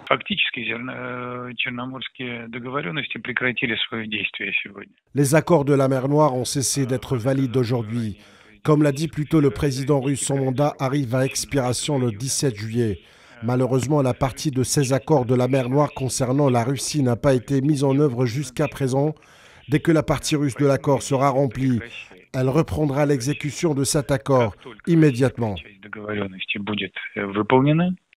Фактически черноморские договоренности прекратили свое действие сегодня. Les accords de la mer Noire ont cessé d'être valides aujourd'hui. Comme l'a dit plus tôt le président russe, son mandat arrive à expiration le 17 juillet. Malheureusement, la partie de ces accords de la mer Noire concernant la Russie n'a pas été mise en œuvre jusqu'à présent. Dès que la partie russe de l'accord sera remplie, elle reprendra l'exécution de cet accord Как только российская immédiatement. часть договоренности будет выполнена,